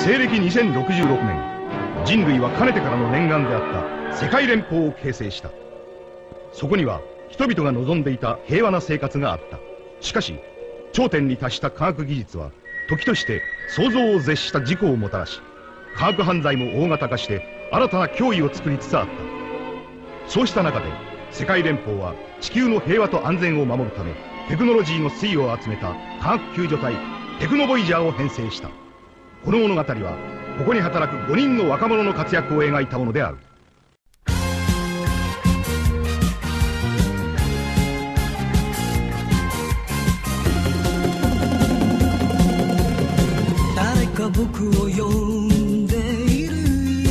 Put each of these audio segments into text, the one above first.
西暦2066年、人類はかねてからの念願であった世界連邦を形成した。そこには人々が望んでいた平和な生活があった。しかし頂点に達した科学技術は時として想像を絶した事故をもたらし、科学犯罪も大型化して新たな脅威を作りつつあった。そうした中で世界連邦は地球の平和と安全を守るため、テクノロジーの粋を集めた科学救助隊テクノボイジャーを編成した。この物語はここに働く5人の若者の活躍を描いたものである。 誰か僕を呼んでいる、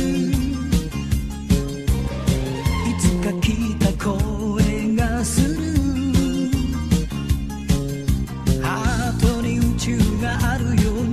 いつか聞いた声がする。ハートに宇宙があるように